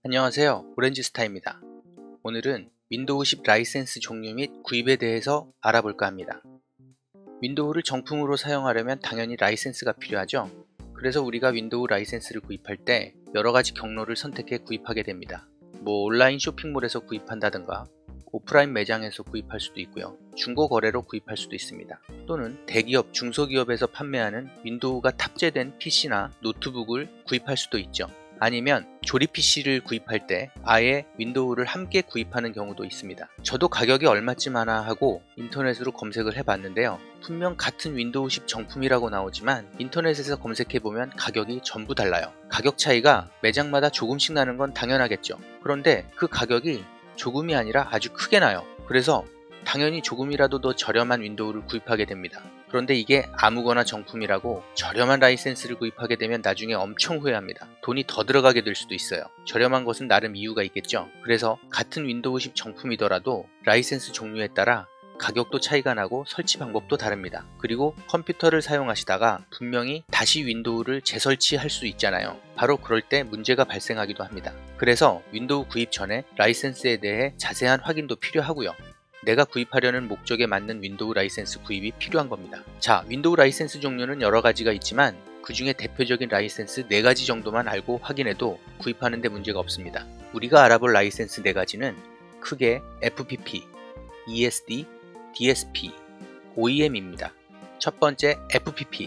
안녕하세요. 오렌지스타입니다. 오늘은 윈도우 10 라이센스 종류 및 구입에 대해서 알아볼까 합니다. 윈도우를 정품으로 사용하려면 당연히 라이센스가 필요하죠. 그래서 우리가 윈도우 라이센스를 구입할 때 여러가지 경로를 선택해 구입하게 됩니다. 온라인 쇼핑몰에서 구입한다든가 오프라인 매장에서 구입할 수도 있고요. 중고 거래로 구입할 수도 있습니다. 또는 대기업, 중소기업에서 판매하는 윈도우가 탑재된 PC나 노트북을 구입할 수도 있죠. 아니면 조립 PC를 구입할 때 아예 윈도우를 함께 구입하는 경우도 있습니다. 저도 가격이 얼마쯤 하나 하고 인터넷으로 검색을 해봤는데요. 분명 같은 윈도우 10 정품이라고 나오지만 인터넷에서 검색해보면 가격이 전부 달라요. 가격 차이가 매장마다 조금씩 나는 건 당연하겠죠. 그런데 그 가격이 조금이 아니라 아주 크게 나요. 그래서 당연히 조금이라도 더 저렴한 윈도우를 구입하게 됩니다. 그런데 이게 아무거나 정품이라고 저렴한 라이센스를 구입하게 되면 나중에 엄청 후회합니다. 돈이 더 들어가게 될 수도 있어요. 저렴한 것은 나름 이유가 있겠죠. 그래서 같은 윈도우 10 정품이더라도 라이센스 종류에 따라 가격도 차이가 나고 설치 방법도 다릅니다. 그리고 컴퓨터를 사용하시다가 분명히 다시 윈도우를 재설치할 수 있잖아요. 바로 그럴 때 문제가 발생하기도 합니다. 그래서 윈도우 구입 전에 라이센스에 대해 자세한 확인도 필요하고요. 내가 구입하려는 목적에 맞는 윈도우 라이센스 구입이 필요한 겁니다. 자, 윈도우 라이센스 종류는 여러 가지가 있지만 그 중에 대표적인 라이센스 4가지 정도만 알고 확인해도 구입하는 데 문제가 없습니다. 우리가 알아볼 라이센스 4가지는 크게 FPP, ESD, DSP, OEM입니다. 첫 번째 FPP.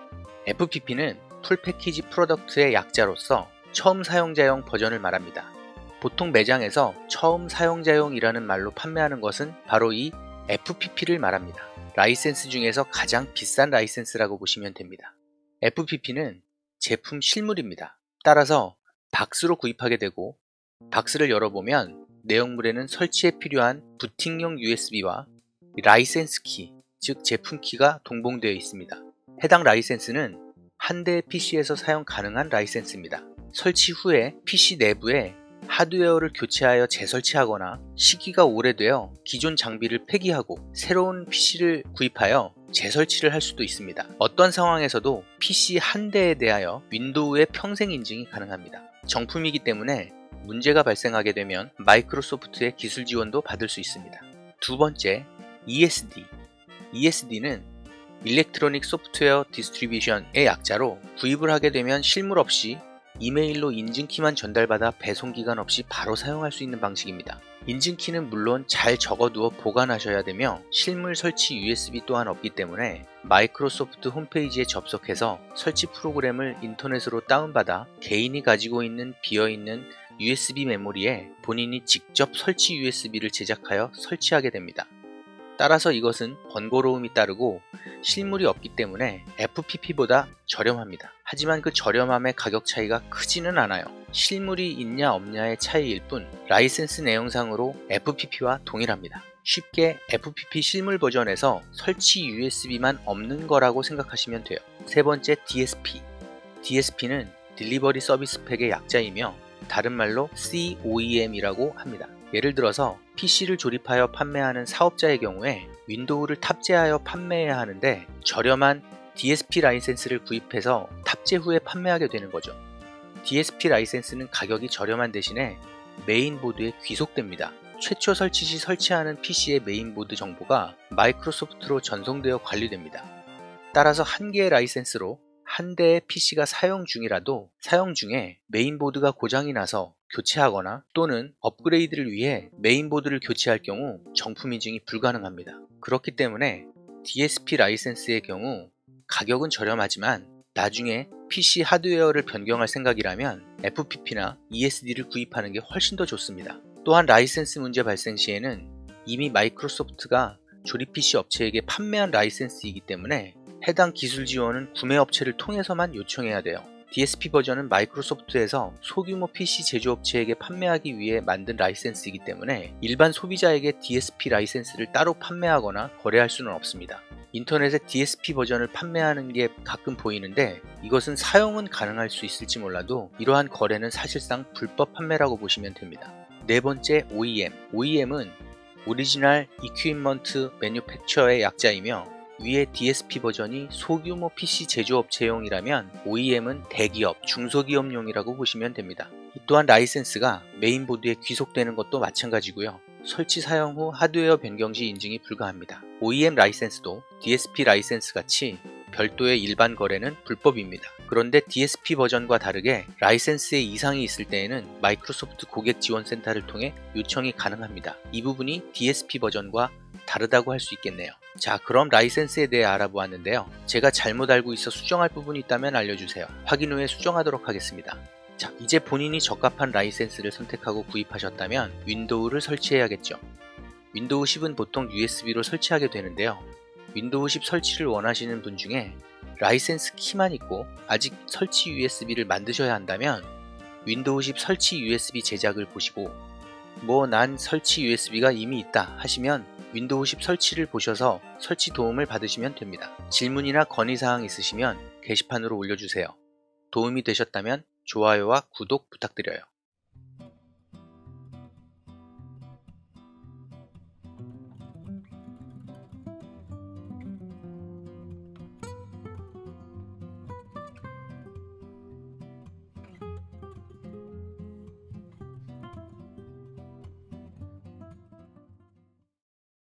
FPP는 풀 패키지 프로덕트의 약자로서 처음 사용자용 버전을 말합니다. 보통 매장에서 처음 사용자용이라는 말로 판매하는 것은 바로 이 FPP를 말합니다. 라이센스 중에서 가장 비싼 라이센스라고 보시면 됩니다. FPP는 제품 실물입니다. 따라서 박스로 구입하게 되고 박스를 열어보면 내용물에는 설치에 필요한 부팅용 USB와 라이센스 키, 즉 제품 키가 동봉되어 있습니다. 해당 라이센스는 한 대의 PC에서 사용 가능한 라이센스입니다. 설치 후에 PC 내부에 하드웨어를 교체하여 재설치하거나 시기가 오래되어 기존 장비를 폐기하고 새로운 PC를 구입하여 재설치를 할 수도 있습니다. 어떤 상황에서도 PC 한 대에 대하여 윈도우의 평생 인증이 가능합니다. 정품이기 때문에 문제가 발생하게 되면 마이크로소프트의 기술 지원도 받을 수 있습니다. 두 번째, ESD. ESD는 일렉트로닉 소프트웨어 디스트리뷰션의 약자로 구입을 하게 되면 실물 없이 이메일로 인증키만 전달받아 배송기간 없이 바로 사용할 수 있는 방식입니다. 인증키는 물론 잘 적어두어 보관하셔야 되며 실물 설치 USB 또한 없기 때문에 마이크로소프트 홈페이지에 접속해서 설치 프로그램을 인터넷으로 다운받아 개인이 가지고 있는 비어있는 USB 메모리에 본인이 직접 설치 USB를 제작하여 설치하게 됩니다. 따라서 이것은 번거로움이 따르고 실물이 없기 때문에 FPP보다 저렴합니다. 하지만 그 저렴함의 가격 차이가 크지는 않아요. 실물이 있냐 없냐의 차이일 뿐 라이센스 내용상으로 FPP와 동일합니다. 쉽게 FPP 실물 버전에서 설치 USB만 없는 거라고 생각하시면 돼요. 세 번째, DSP. DSP는 딜리버리 서비스 팩의 약자이며 다른 말로 COEM이라고 합니다. 예를 들어서 PC를 조립하여 판매하는 사업자의 경우에 윈도우를 탑재하여 판매해야 하는데 저렴한 DSP 라이센스를 구입해서 탑재 후에 판매하게 되는 거죠. DSP 라이센스는 가격이 저렴한 대신에 메인보드에 귀속됩니다. 최초 설치 시 설치하는 PC의 메인보드 정보가 마이크로소프트로 전송되어 관리됩니다. 따라서 한 개의 라이센스로 한 대의 PC가 사용 중이라도 사용 중에 메인보드가 고장이 나서 교체하거나 또는 업그레이드를 위해 메인보드를 교체할 경우 정품 인증이 불가능합니다. 그렇기 때문에 DSP 라이센스의 경우 가격은 저렴하지만 나중에 PC 하드웨어를 변경할 생각이라면 FPP나 ESD를 구입하는 게 훨씬 더 좋습니다. 또한 라이센스 문제 발생 시에는 이미 마이크로소프트가 조립 PC 업체에게 판매한 라이센스이기 때문에 해당 기술 지원은 구매 업체를 통해서만 요청해야 돼요. DSP 버전은 마이크로소프트에서 소규모 PC 제조업체에게 판매하기 위해 만든 라이센스이기 때문에 일반 소비자에게 DSP 라이센스를 따로 판매하거나 거래할 수는 없습니다. 인터넷에 DSP 버전을 판매하는 게 가끔 보이는데 이것은 사용은 가능할 수 있을지 몰라도 이러한 거래는 사실상 불법 판매라고 보시면 됩니다. 네 번째, OEM. OEM은 오리지널 이퀴먼트 매뉴팩처의 약자이며 위에 DSP 버전이 소규모 PC 제조업체용이라면 OEM은 대기업, 중소기업용이라고 보시면 됩니다. 또한 라이센스가 메인보드에 귀속되는 것도 마찬가지고요. 설치 사용 후 하드웨어 변경 시 인증이 불가합니다. OEM 라이센스도 DSP 라이센스 같이 별도의 일반 거래는 불법입니다. 그런데 DSP 버전과 다르게 라이센스에 이상이 있을 때에는 마이크로소프트 고객 지원 센터를 통해 요청이 가능합니다. 이 부분이 DSP 버전과 다르다고 할 수 있겠네요. 자, 그럼 라이센스에 대해 알아보았는데요. 제가 잘못 알고 있어 수정할 부분이 있다면 알려주세요. 확인 후에 수정하도록 하겠습니다. 자, 이제 본인이 적합한 라이센스를 선택하고 구입하셨다면 윈도우를 설치해야겠죠. 윈도우 10은 보통 USB로 설치하게 되는데요. 윈도우 10 설치를 원하시는 분 중에 라이센스 키만 있고 아직 설치 USB를 만드셔야 한다면 윈도우 10 설치 USB 제작을 보시고 난 설치 USB가 이미 있다 하시면 윈도우 10 설치를 보셔서 설치 도움을 받으시면 됩니다. 질문이나 건의사항 있으시면 게시판으로 올려주세요. 도움이 되셨다면 좋아요와 구독 부탁드려요.